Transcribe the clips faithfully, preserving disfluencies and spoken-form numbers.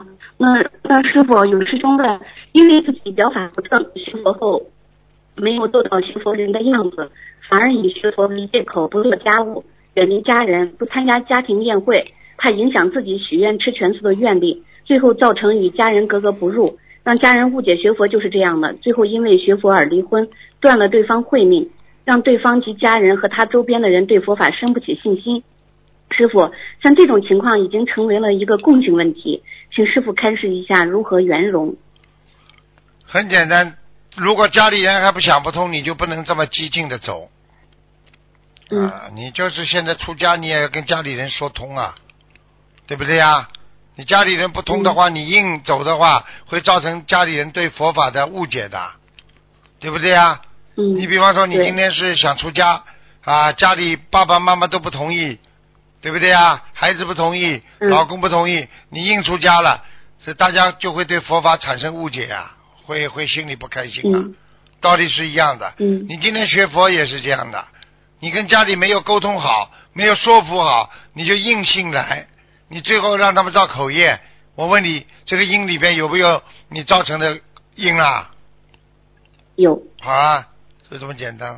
那那师傅有师兄问，因为自己表法不正，学佛后没有做到学佛人的样子，反而以学佛为借口不做家务，远离家人，不参加家庭宴会，怕影响自己许愿吃全素的愿力，最后造成与家人格格不入，让家人误解学佛就是这样的，最后因为学佛而离婚，断了对方慧命，让对方及家人和他周边的人对佛法生不起信心。师傅，像这种情况已经成为了一个共性问题，请师傅开示一下如何圆融。 很简单，如果家里人还不想不通，你就不能这么激进的走。 嗯、 啊，你就是现在出家，你也要跟家里人说通啊，对不对呀？你家里人不通的话，嗯、你硬走的话，会造成家里人对佛法的误解的，对不对呀？ 嗯。 你比方说，你今天是想出家啊，家里爸爸妈妈都不同意。对不对呀？孩子不同意，老公不同意，嗯、你硬出家了，这大家就会对佛法产生误解啊，会会心里不开心啊。嗯、道理是一样的。 嗯。 你今天学佛也是这样的，你跟家里没有沟通好，没有说服好，你就硬性来，你最后让他们造口业。我问你，这个因里边有没有你造成的因啊？ 有。 好啊，就这么简单。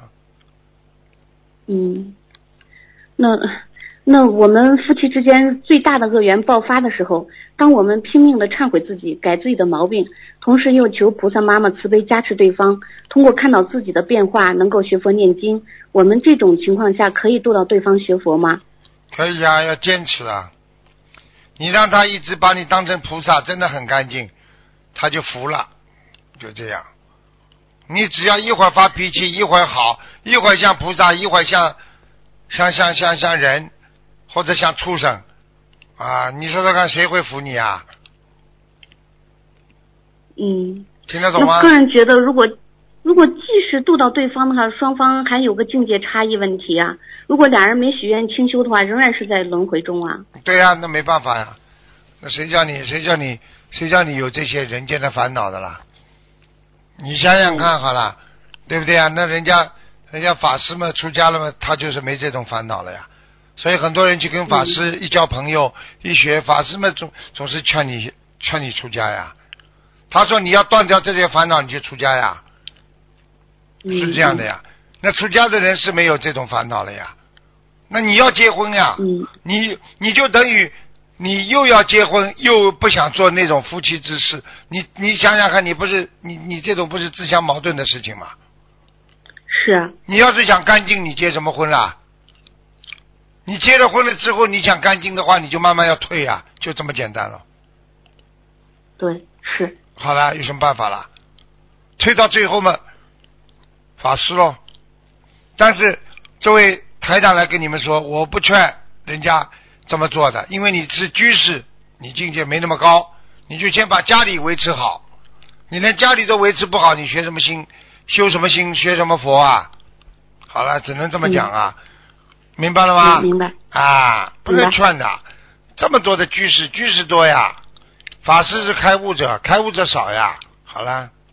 嗯，那。那我们夫妻之间最大的恶缘爆发的时候，当我们拼命的忏悔自己，改自己的毛病，同时又求菩萨妈妈慈悲加持对方，通过看到自己的变化能够学佛念经，我们这种情况下可以度到对方学佛吗？ 可以啊，要坚持啊。你让他一直把你当成菩萨，真的很干净，他就服了，就这样。你只要一会儿发脾气，一会儿好，一会儿像菩萨，一会儿像像像像像人。或者像畜生啊，你说说看，谁会服你啊？ 嗯， 听得懂吗？ 我个人觉得，如果如果即使度到对方的话，双方还有个境界差异问题啊。如果俩人没许愿清修的话，仍然是在轮回中啊。 对呀、啊，那没办法呀。那谁叫你谁叫你谁叫你有这些人间的烦恼的啦？你想想看好了，嗯、对不对啊？那人家人家法师们出家了嘛，他就是没这种烦恼了呀。所以很多人去跟法师一交朋友，嗯、一学法师们总总是劝你劝你出家呀。他说你要断掉这些烦恼，你就出家呀， 嗯、 是这样的呀。那出家的人是没有这种烦恼了呀。那你要结婚呀， 嗯、 你你就等于你又要结婚，又不想做那种夫妻之事，你你想想看，你不是你你这种不是自相矛盾的事情吗？ 是啊。 你要是想干净，你结什么婚啦？你结了婚了之后，你想干净的话，你就慢慢要退呀、啊，就这么简单了。 对，是。 好了，有什么办法了？退到最后嘛，法师咯。但是这位台长来跟你们说，我不劝人家这么做的，因为你是居士，你境界没那么高，你就先把家里维持好。你连家里都维持不好，你学什么心，修什么心，学什么佛啊？好了，只能这么讲啊。嗯，明白了吗？ 嗯、明白啊，不能劝的。这么多的居士，居士多呀，法师是开悟者，开悟者少呀。好了。